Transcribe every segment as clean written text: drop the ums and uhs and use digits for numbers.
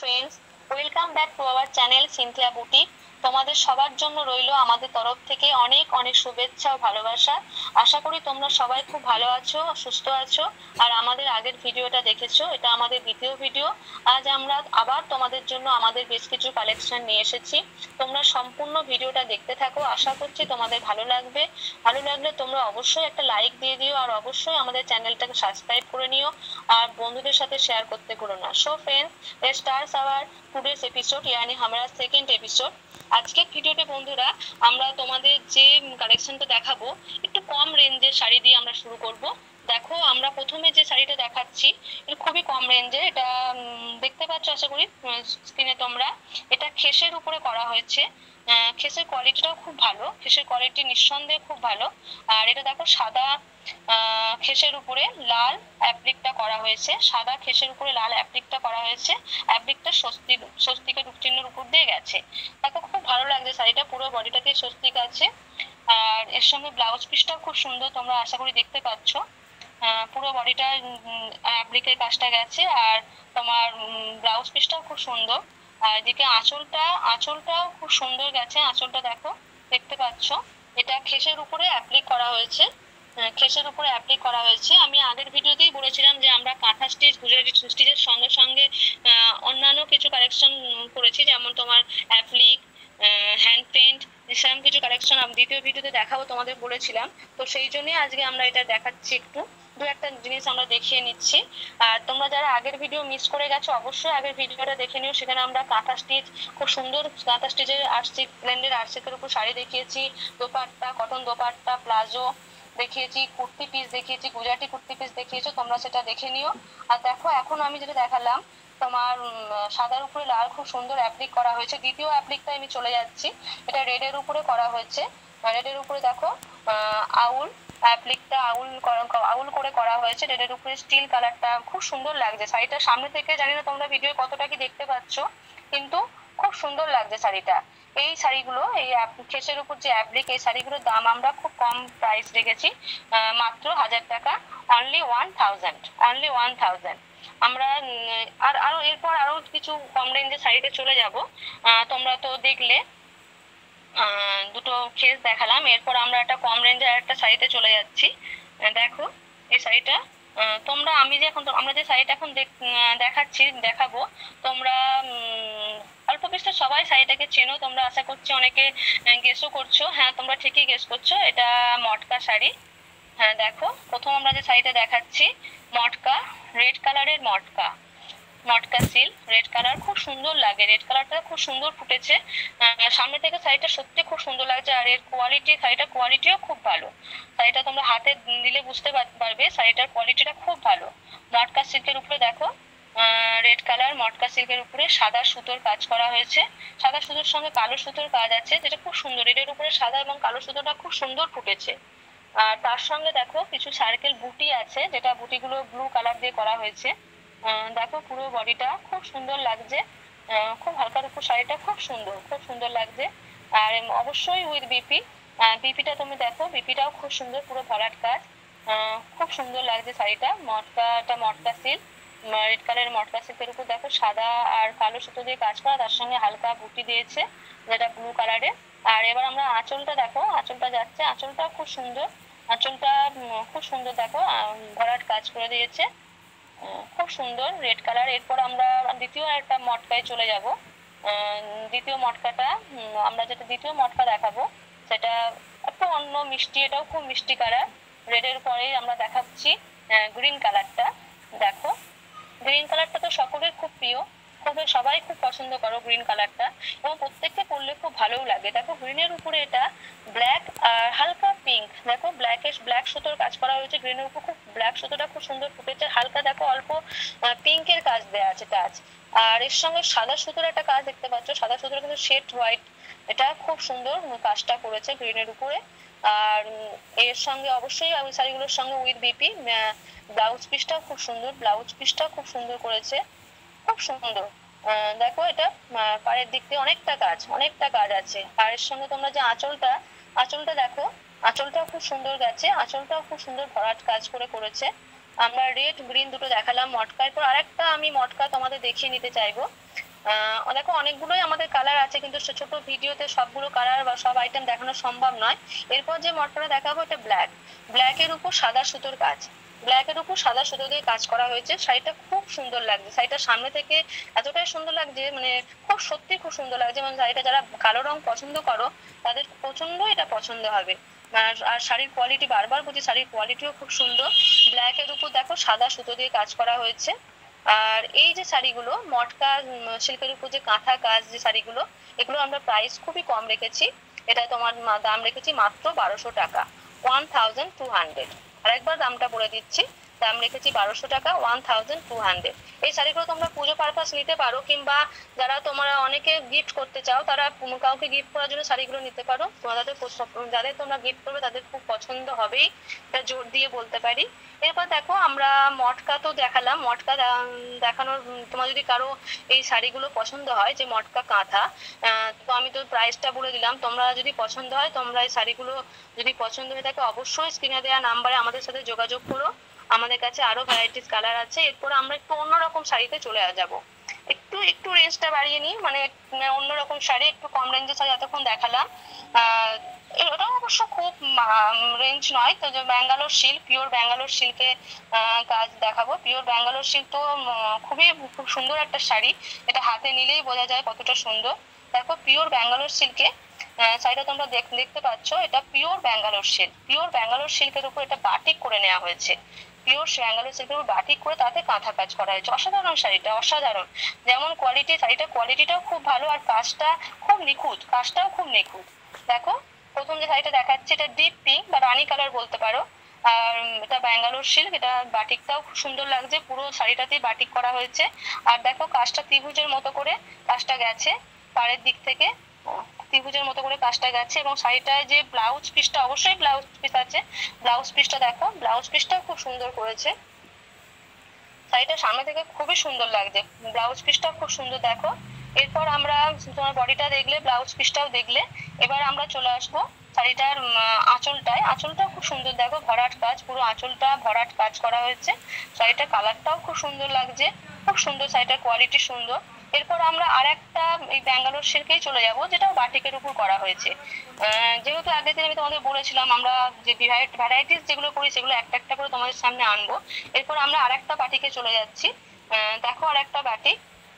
Friends, welcome back to our channel Cynthia boutique. তোমাদের সবার জন্য রইলো আমাদের তরফ থেকে অনেক অনেক শুভেচ্ছা ও ভালোবাসা। আশা করি তোমরা সবাই খুব ভালো আছো, সুস্থ আছো। আর আমাদের আগের ভিডিওটা দেখেছো, এটা আমাদের দ্বিতীয় ভিডিও। আজ আমরা আবার তোমাদের জন্য আমাদের বেশ কিছু কালেকশন নিয়ে এসেছি। তোমরা সম্পূর্ণ ভিডিওটা দেখতে থাকো, আশা করছি তোমাদের ভালো লাগবে। ভালো লাগলে তোমরা অবশ্যই একটা লাইক দিয়ে দিও, আর অবশ্যই আমাদের চ্যানেলটাকে সাবস্ক্রাইব করে নিও, আর বন্ধুদের সাথে শেয়ার করতে ভুলো না। So friends, let's start our today's episode, यानी हमारा সেকেন্ড এপিসোড। আজকের ভিডিওতে বন্ধুরা আমরা তোমাদের যে কালেকশনটা দেখাবো, একটু কম রেঞ্জের শাড়ি দিয়ে আমরা শুরু করব। দেখো, আমরা প্রথমে যে শাড়িটা দেখাচ্ছি এটা খুবই কম রেঞ্জে। এটা দেখতে পাচ্ছ আশা করি স্ক্রিনে তোমরা। এটা খেসের উপরে করা হয়েছে। খেসের কোয়ালিটিটাও খুব ভালো, খেসের কোয়ালিটি নিঃসন্দেহে খুব ভালো। আর এটা দেখো, সাদা খেসের উপরে লাল অ্যাপ্লিকটা করা হয়েছে, সাদা খেসের উপরে লাল অ্যাপ্লিকটা করা হয়েছে। অ্যাপ্লিকটা স্বস্তিকের চিহ্নের উপর দিয়ে গেছে। দেখো, খুব ভালো লাগছে শাড়িটা, পুরো বডিটাতে স্বস্তিক আছে। আর এর সঙ্গে ব্লাউজ পিসটাও খুব সুন্দর, তোমরা আশা করি দেখতে পাচ্ছ। পুরো বডিটা অ্যাপ্লিকের কাজটা গেছে, আর তোমার ব্লাউজ পিসটাও খুব সুন্দর। আর এদিকে আঁচলটাও খুব সুন্দর গেছে। আঁচলটা দেখো, দেখতে পাচ্ছ। এটা খেসের উপরে অ্যাপ্লিক করা হয়েছে, খেসের উপরে অ্যাপ্লিক করা হয়েছে। আমি আগের ভিডিওতেই বলেছিলাম যে আমরা কাঁথা স্টিচ, গুজরাটি স্টিচের সঙ্গে সঙ্গে অন্যান্য কিছু কালেকশন করেছি, যেমন তোমার অ্যাপ্লিক, হ্যান্ড পেন্ট, সেরকম কিছু কালেকশন দ্বিতীয় ভিডিওতে দেখাবো তোমাদের বলেছিলাম। তো সেই জন্যই আজকে আমরা এটা দেখাচ্ছি, একটু দু একটা জিনিস আমরা দেখিয়ে নিচ্ছি। আর তোমরা যারা আগের ভিডিও মিস করে গেছো, অবশ্যই আগের ভিডিওটা দেখে নিও। সেখানে আমরা কাঁথা স্টিচ, খুব সুন্দর কাঁথা স্টিচের আরসিক ব্লেন্ডের আরসিকের উপর শাড়ি দেখিয়েছি, দোপাট্টা, কটন দোপাট্টা, প্লাজো দেখিয়েছি, কুর্তি পিস দেখিয়েছি, গুজরাটি কুর্তি পিস দেখিয়েছো, তোমরা সেটা দেখে নিও। আর দেখো, এখন আমি যেটা দেখালাম তোমার সাদার উপরে লাল খুব সুন্দর অ্যাপ্লিক করা হয়েছে। দ্বিতীয় অ্যাপ্লিকটা আমি চলে যাচ্ছি, এটা রেডের উপরে করা হয়েছে। রেডের উপরে দেখো আউল অ্যাপ্লিকটা আউল করে করা হয়েছে। রেডের উপরে স্টিল কালারটা খুব সুন্দর লাগছে শাড়িটা। সামনে থেকে জানি না তোমরা ভিডিও কতটা কি দেখতে পাচ্ছ, কিন্তু খুব সুন্দর লাগছে শাড়িটা। এই শাড়িগুলো, এই খেসের উপর যে অ্যাপ্লিক, এই শাড়িগুলোর দাম আমরা খুব কম প্রাইস রেখেছি, মাত্র 1000 টাকা, অনলি 1000। আমরা আরো এরপর আরো কিছু কম রেঞ্জের শাড়িতে চলে যাব। তোমরা তো দেখলে দুটো খেস দেখালাম, এরপর আমরা একটা কম রেঞ্জের একটা শাড়িতে চলে যাচ্ছি। দেখো, এই শাড়িটা তোমরা আমরা যে শাড়িটা এখন দেখাবো, তোমরা অল্প বিস্তর সবাই শাড়িটাকে চেনো, তোমরা আশা করছি অনেকে গেসও করছো। হ্যাঁ, তোমরা ঠিকই গেস করছো, এটা মটকা শাড়ি। হ্যাঁ দেখো, প্রথম আমরা যে শাড়িটা দেখাচ্ছি, মটকা, রেড কালারের মটকা সিল্ক, রেড কালার খুব সুন্দর লাগে, রেড কালারটা খুব সুন্দর ফুটেছে। সামনে থেকে শাড়িটা সত্যি খুব সুন্দর লাগছে। আর এর শাড়িটার কোয়ালিটিও খুব ভালো। শাড়িটা তোমরা হাতে দিলে বুঝতে পারবে, শাড়িটার কোয়ালিটিটা খুব ভালো। মটকা সিল্কের উপরে দেখো, রেড কালার মটকা সিল্কের উপরে সাদা সুতোর কাজ করা হয়েছে। সাদা সুতোর সঙ্গে কালো সুতোর কাজ আছে, যেটা খুব সুন্দর। এটার উপরে সাদা এবং কালো সুতোটা খুব সুন্দর ফুটেছে। আর তার সঙ্গে দেখো কিছু সার্কেল বুটি আছে, যেটা বুটিগুলো ব্লু কালার দিয়ে করা হয়েছে। দেখো, পুরো বডিটা খুব সুন্দর লাগছে, খুব হালকার উপর শাড়িটা খুব সুন্দর লাগছে। আর অবশ্যই উইথ বিপিটা তুমি দেখো, বিপিটাও খুব সুন্দর, পুরো ভরাট কাজ, খুব সুন্দর লাগছে শাড়িটা। মটকা সিল্ক, রেড কালারের মটকা সিল্কের উপর দেখো সাদা আর কালো সুতো দিয়ে কাজ করা, তার সঙ্গে হালকা বুটি দিয়েছে যেটা ব্লু কালারের। আর এবার আমরা আঁচলটা দেখো, আঁচলটা যাচ্ছে, আঁচলটা খুব সুন্দর, আঁচলটা খুব সুন্দর দেখো, ভরাট কাজ করে দিয়েছে, খুব সুন্দর রেড কালার। এরপর আমরা দ্বিতীয় একটা মটকায় চলে যাব। দ্বিতীয় মটকাটা যেটা দ্বিতীয় মটকা দেখাবো, সেটা একটু অন্য মিষ্টি, এটাও খুব মিষ্টি কালার। রেডের পরেই আমরা দেখাচ্ছি গ্রিন কালারটা। দেখো, গ্রিন কালারটা তো সকলের খুব প্রিয়, সবাই খুব পছন্দ করো গ্রিন কালারটা, এবং প্রত্যেককে পরলে খুব ভালোও লাগে। দেখো, গ্রিনের উপরে এটা ব্ল্যাক আর হালকা পিঙ্ক, দেখো ব্ল্যাক সুতোর কাজ করা হয়েছে গ্রিনের উপর, খুব ব্ল্যাক সুতোটা খুব সুন্দর ফুটেছে। হালকা দেখো অল্প পিঙ্কের কাজ দেওয়া আছে টাচ। আর এর সঙ্গে সাদা সুতোর একটা কাজ দেখতে পাচ্ছ, সাদা সুতোর কিন্তু শেড হোয়াইট, এটা খুব সুন্দর কাজটা করেছে গ্রিনের উপরে। আর এর সঙ্গে অবশ্যই ওই শাড়িগুলোর সঙ্গে উইথ ব্লাউজ পিসটাও খুব সুন্দর করেছে, খুব সুন্দর। দেখো, এটা পাড়ের দিক দিয়ে অনেকটা কাজ আছে। আর এর সঙ্গে তোমরা যে আঁচলটা দেখো, আঁচলটাও খুব সুন্দর গেছে, আঁচলটাও খুব সুন্দর ভরাট কাজ করেছে। আমরা রেড গ্রিন দুটো দেখালাম মটকার পর, আরেকটা আমি মটকা তোমাদের দেখিয়ে নিতে চাইবো। দেখো অনেকগুলোই আমাদের কালার আছে, কিন্তু ছোট ভিডিওতে সবগুলো কালার বা সব আইটেম দেখানো সম্ভব নয়। এরপর যে মটকাটা দেখাবো এটা ব্ল্যাকের উপর সাদা সুতোর কাজ, ব্ল্যাকের উপর সাদা সুতো দিয়ে কাজ করা হয়েছে। শাড়িটা খুব সুন্দর লাগছে, শাড়িটা সামনে থেকে এতটাই সুন্দর লাগছে, মানে খুব সত্যি খুব সুন্দর লাগছে। মানে শাড়িটা যারা কালো রং পছন্দ করো তাদের প্রচন্ড এটা পছন্দ হবে। আর শাড়ির কোয়ালিটি, বারবার বলছি শাড়ির কোয়ালিটিও খুব সুন্দর। ব্ল্যাকের উপর দেখো সাদা সুতো দিয়ে কাজ করা হয়েছে। আর এই যে শাড়িগুলো মটকা সিল্কের উপর যে কাঁথা কাজ যে শাড়িগুলো, এগুলো আমরা প্রাইস খুবই কম রেখেছি। এটা তোমার দাম রেখেছি মাত্র 1200 টাকা, 1200। আরেকবার দামটা বলে দিচ্ছি, দাম রেখেছি 1200 টাকা, 1200। এই শাড়িগুলো তোমরা পুজো পারপাস নিতে পারো, কিংবা যারা তোমরা অনেকে গিফট করতে চাও তারা কাউকে গিফট করার জন্য শাড়িগুলো নিতে পারো। তোমাদের যাদের তোমরা গিফট করবে তাদের খুব পছন্দ হবেই, এটা জোর দিয়ে বলতে পারি। এরপর দেখো আমরা মটকা তো দেখালাম, মটকা দেখানোর তোমার যদি কারো এই শাড়িগুলো পছন্দ হয় যে মটকা কাঁথা, তো আমি তো প্রাইসটা বলে দিলাম। তোমরা যদি পছন্দ হয়, তোমরা এই শাড়িগুলো যদি পছন্দ হয়ে থাকে অবশ্যই স্ক্রিনে দেওয়া নাম্বারে আমাদের সাথে যোগাযোগ করো। আমাদের কাছে আরো ভ্যারাইটিস কালার আছে। এরপর আমরা একটু অন্যরকম শাড়িতে চলে যাব, একটু একটু রেঞ্জটা বাড়িয়ে নিই, মানে অন্যরকম শাড়ি, একটু কম রেঞ্জের শাড়ি এতক্ষণ দেখালাম। ওটা অবশ্য খুব রেঞ্জ নয়, তো যে ব্যাঙ্গালোর সিল্ক, পিওর ব্যাঙ্গালোর সিল্কে কাজ দেখাবো। পিওর ব্যাঙ্গালোর সিল্ক তো খুবই খুব সুন্দর একটা শাড়ি, এটা হাতে নিলেই বোঝা যায় কতটা সুন্দর। দেখো পিওর ব্যাঙ্গালোর সিল্কে শাড়িটা তোমরা দেখতে পাচ্ছ, এটা pure Bangalore silk, pure Bangalore সিল্কের উপর এটা বাটিক করে নেওয়া হয়েছে। পিওর ব্যাঙ্গালোর সিল্কের উপর বাটিক করে তাতে কাঁথা কাজ করা হয়েছে। অসাধারণ শাড়িটা, অসাধারণ। যেমন কোয়ালিটি, শাড়িটা কোয়ালিটিটাও খুব ভালো, আর কাজটা খুব নিখুঁত, কাজটাও খুব নিখুঁত। দেখো প্রথম যে শাড়িটা দেখাচ্ছে এটা ডিপ পিঙ্ক বা রানী কালার বলতে পারো। আর এটা ব্যাঙ্গালোর সিল্ক, এটা বাটিকটাও খুব সুন্দর লাগছে, পুরো শাড়িটাতেই বাটিক করা হয়েছে। আর দেখো কাজটা ত্রিভুজের মতো করে কাজটা গেছে, পাড়ের দিক থেকে ত্রিভুজের মতো করে কাজটা গেছে। এবং শাড়িটায় যে ব্লাউজ পিসটা, অবশ্যই ব্লাউজ পিস আছে, ব্লাউজ পিসটা দেখো, ব্লাউজ পিসটাও খুব সুন্দর করেছে। শাড়িটা সামনে থেকে খুবই সুন্দর লাগছে, ব্লাউজ পিসটাও খুব সুন্দর দেখো। এরপর আমরা তোমার বডিটা দেখলে, ব্লাউজ পিসটাও দেখলে, এবার আমরা চলে আসবো শাড়িটার আঁচলটায়। আঁচলটাও খুব সুন্দর দেখো, ভরাট কাজ, পুরো আঁচলটা ভরাট কাজ করা হয়েছে। শাড়িটার কালারটাও খুব সুন্দর লাগছে, খুব সুন্দর, শাড়িটার কোয়ালিটি সুন্দর। এরপর আমরা আর একটা এই ব্যাঙ্গালোর সিল্কেই চলে যাব, যেটাও বাটিকের উপর করা হয়েছে। যেহেতু আগের দিন আমি তোমাদের বলেছিলাম আমরা যে ভ্যারাইটিস যেগুলো করি সেগুলো একটা একটা করে তোমাদের সামনে আনবো। এরপর আমরা আর একটা বাটিকে চলে যাচ্ছি। দেখো আর একটা বাটিক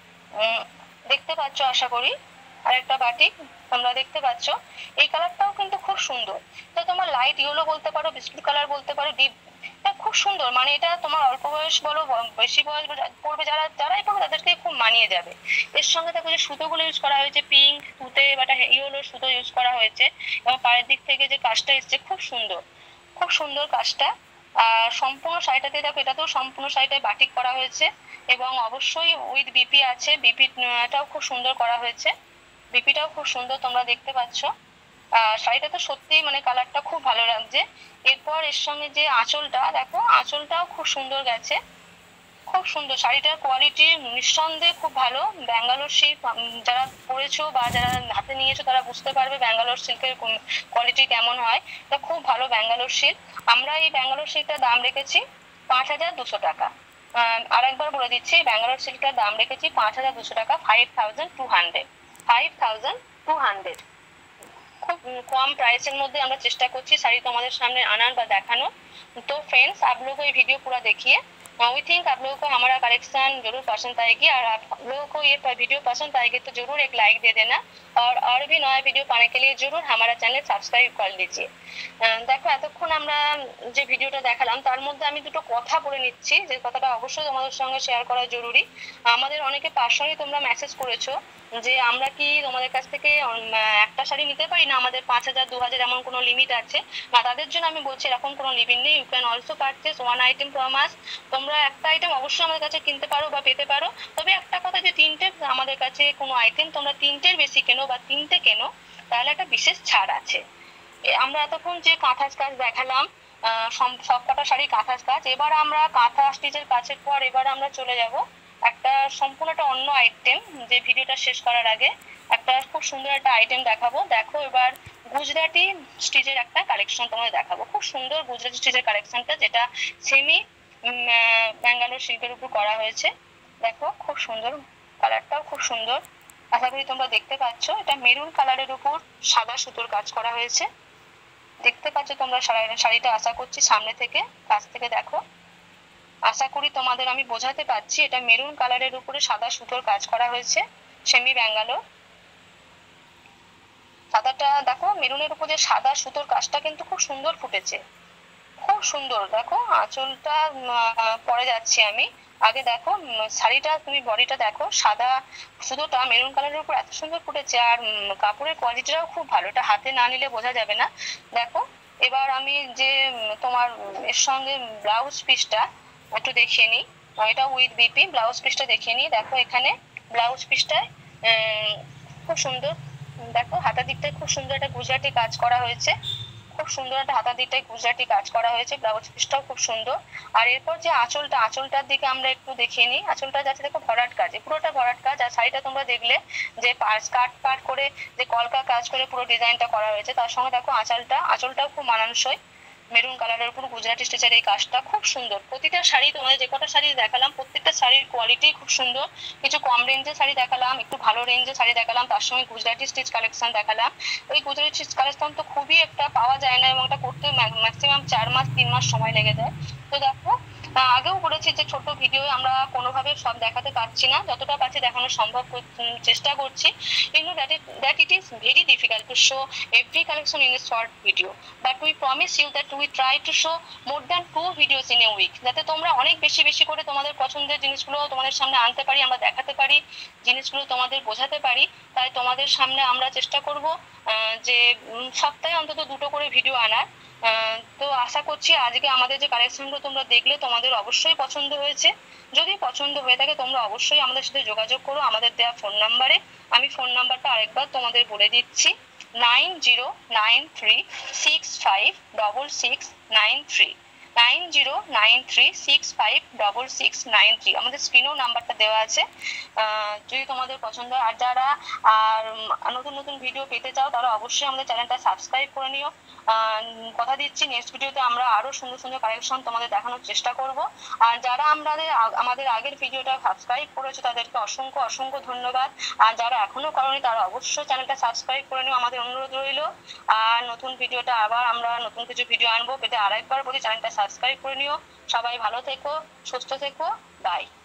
দেখতে পাচ্ছ আশা করি, আর একটা বাটিক তোমরা দেখতে পাচ্ছ। এই কালারটাও কিন্তু খুব সুন্দর, তো তোমার লাইট ইয়েলো বলতে পারো, বিস্কুট কালার বলতে পারো, ডিপ, এটা খুব সুন্দর। মানে এটা তোমার অল্প বয়স বলো, বেশি বয়স পড়বে, যারাই পড়বে তাদেরকে খুব মানিয়ে যাবে। এর সঙ্গে দেখো যে সুতোগুলো ইউজ করা হয়েছে, পিঙ্ক তুতে বা ইয়েলো সুতো ইউজ করা হয়েছে, এবং পায়ের দিক থেকে যে কাজটা এসছে খুব সুন্দর, খুব সুন্দর কাজটা। আর সম্পূর্ণ শাড়িটাতে দেখো, এটাতেও সম্পূর্ণ শাড়িটায় বাটিক করা হয়েছে, এবং অবশ্যই উইথ বিপি আছে, বিপিটাও খুব সুন্দর করা হয়েছে, বিপিটাও খুব সুন্দর তোমরা দেখতে পাচ্ছ। শাড়িটা তো সত্যি মানে কালারটা খুব ভালো লাগছে। এরপর এর সঙ্গে যে আঁচলটা দেখো, আঁচলটাও খুব সুন্দর গেছে, খুব সুন্দর। শাড়িটার কোয়ালিটি নিঃসন্দেহে খুব ভালো। ব্যাঙ্গালোর সিল্ক যারা পরেছো বা যারা হাতে নিয়েছো তারা বুঝতে পারবে ব্যাঙ্গালোর সিল্কের কোয়ালিটি কেমন হয়। এটা খুব ভালো ব্যাঙ্গালোর সিল্ক। আমরা এই ব্যাঙ্গালোর সিল্কটার দাম রেখেছি 5200 টাকা। আর একবার বলে দিচ্ছি, ব্যাঙ্গালোর সিল্কটার দাম রেখেছি 5200 টাকা, 5200, 5200। খুব কম প্রাইসের মধ্যে আমরা চেষ্টা করছি শাড়ি তোমাদের सामने आनार বা দেখানো। तो फ्रेंड्स, आप लोगों को ये वीडियो पूरा देखिए। वी थिंक आप लोगों को हमारा कलेक्शन जरूर पसंद आएगी, और आप लोगों को ये वीडियो पसंद आएगी तो जरूर एक लाइक दे देना, और भी नया वीडियो पाने के लिए जरूर हमारा चैनल सब्सक्राइब कर लीजिए। দেখো এতক্ষণ আমরা যে ভিডিওটা দেখালাম তার মধ্যে আমি দুটো কথা বলে নিচ্ছি, যে কথাটা অবশ্যই তোমাদের সঙ্গে শেয়ার করা জরুরি। আমাদের অনেকে পার্সোনালি তোমরা মেসেজ করেছো যে আমরা কি তোমাদের কাছ থেকে একটা শাড়ি নিতে পারি না, আমাদের 5000 2000 এমন কোনো লিমিট আছে না। তাদের জন্য আমি বলছি এরকম কোনো লিমিট নেই, you can also purchase one item from us. তোমরা একটা আইটেম অবশ্যই আমাদের কাছে কিনতে পারো বা পেতে পারো, তবে একটা কথা যে তিনটে আমাদের কাছে কোনো আইটেম তোমরা তিনটের বেশি কেনো বা তিনটে কেনো তাহলে একটা বিশেষ ছাড় আছে। আমরা এতক্ষণ যে কাঁথা কাজ দেখালাম, সব কটা শাড়ি কাঁথা কাজ। এবার আমরা কাঁথা স্টিচের কাজের পর এবার আমরা চলে যাব একটা সম্পূর্ণ একটা অন্য আইটেম, যে ভিডিওটা শেষ করার আগে একটা খুব সুন্দর একটা আইটেম দেখাবো। দেখো এবার গুজরাটি স্টিচের একটা কালেকশন তোমাদের দেখাবো, খুব সুন্দর গুজরাটি স্টিচের কালেকশনটা, যেটা সেমি ব্যাঙ্গালোর সিল্কের উপর করা হয়েছে। দেখো খুব সুন্দর কালারটাও খুব সুন্দর, আশা করি তোমরা দেখতে পাচ্ছ। এটা মেরুন কালারের উপর সাদা সুতোর কাজ করা হয়েছে, দেখতে পাচ্ছ তোমরা শাড়িটা, আশা করছি সামনে থেকে কাছ থেকে দেখো। আশা করি তোমাদের আমি বোঝাতে পারছি। এটা মেরুন কালারের উপরে সাদা সুতোর কাজ করা হয়েছে, সেমি ব্যাঙ্গালোর। সাদাটা দেখো, মেরুনের উপর যে সাদা সুতোর কাজটা কিন্তু খুব সুন্দর ফুটেছে, খুব সুন্দর। দেখো আঁচলটা পরে যাচ্ছি আমি, আগে দেখো শাড়িটা, তুমি বডিটা দেখো, সাদা সুতোটা মেরুন কালারের উপর এত সুন্দর ফুটেছে, আর কাপড়ের কোয়ালিটিটাও খুব ভালো, এটা হাতে না নিলে বোঝা যাবে না। দেখো এবার আমি যে তোমার এর সঙ্গে ব্লাউজ পিসটা একটু দেখিয়ে নিই, এটা উইথ বিপি ব্লাউজ পিসটা দেখিয়ে নিই। দেখো এখানে ব্লাউজ পিসটায় খুব সুন্দর, দেখো হাতার দিকটায় খুব সুন্দর একটা গুজরাটি কাজ করা হয়েছে, খুব সুন্দর একটা হাতার দিকটায় গুজরাটি কাজ করা হয়েছে, ব্লাউজ পিসটাও খুব সুন্দর। আর এরপর যে আঁচলটার দিকে আমরা একটু দেখিয়ে নিই। আঁচলটা যাচ্ছে দেখো ভরাট কাজ, পুরোটা ভরাট কাজ। আর শাড়িটা তোমরা দেখলে যে স্কার্ট পার্ট করে যে কলকা কাজ করে পুরো ডিজাইনটা করা হয়েছে, তার সঙ্গে দেখো আঁচলটাও খুব মানানসই, মেরুন কালারের উপর গুজরাটি স্টিচের এই কাজটা খুব সুন্দর। প্রতিটা শাড়ি, তোমাদের যে কটা শাড়ি দেখালাম প্রত্যেকটা শাড়ির কোয়ালিটি খুব সুন্দর। কিছু কম রেঞ্জের শাড়ি দেখালাম, একটু ভালো রেঞ্জের শাড়ি দেখালাম, তার সঙ্গে গুজরাটি স্টিচ কালেকশন দেখালাম। ওই গুজরাটি স্টিচ কালেকশন তো খুবই একটা পাওয়া যায় না, এবং এটা করতে ম্যাক্সিমাম 4 মাস 3 মাস সময় লেগে যায়। তো দেখো আগেও বলেছি যে ছোট ভিডিও আমরা কোনোভাবে সব দেখাতে পারছি না, যতটা পারছি দেখানো সম্ভব চেষ্টা করছি। that it is very difficult to show every collection in a short video, but we promise you that we try to show more than 2 videos in a week, যাতে তোমরা অনেক বেশি বেশি করে তোমাদের পছন্দের জিনিসগুলো তোমাদের সামনে আনতে পারি, আমরা দেখাতে পারি, জিনিসগুলো তোমাদের বোঝাতে পারি। তাই তোমাদের সামনে আমরা চেষ্টা করব যে সপ্তাহে অন্তত 2টো করে ভিডিও আনার। তো আশা করছি আজকে আমাদের যে কালেকশনগুলো তোমরা দেখলে তোমাদের অবশ্যই পছন্দ হয়েছে। যদি পছন্দ হয়ে থাকে তোমরা অবশ্যই আমাদের সাথে যোগাযোগ করো আমাদের দেওয়া ফোন নাম্বারে। আমি ফোন নাম্বারটা আরেকবার তোমাদের বলে দিচ্ছি, 9093656693, 9093656693। আমাদের স্ক্রিনেও নাম্বারটা দেওয়া আছে, যদি তোমাদের পছন্দ হয়। আর যারা নতুন নতুন ভিডিও পেতে চাও তারা অবশ্যই আমাদের চ্যানেলটা সাবস্ক্রাইব করে নিও। কথা দিচ্ছি নেক্সট ভিডিওতে আমরা আরো সুন্দর সুন্দর কালেকশন তোমাদের দেখানোর চেষ্টা করব। আর যারা আমাদের আগের ভিডিওটা সাবস্ক্রাইব করেছো তাদেরকে অসংখ্য অসংখ্য ধন্যবাদ। আর যারা এখনো করনি তারা অবশ্যই চ্যানেলটা সাবস্ক্রাইব করে নিও, আমাদের অনুরোধ রইল। আর নতুন ভিডিওটা আবার আমরা নতুন কিছু ভিডিও আনবো, পেতে আরেকবার বলি চ্যানেলটা সাবস্ক্রাইব করে নিও। সবাই ভালো থেকো, সুস্থ থেকো, বাই।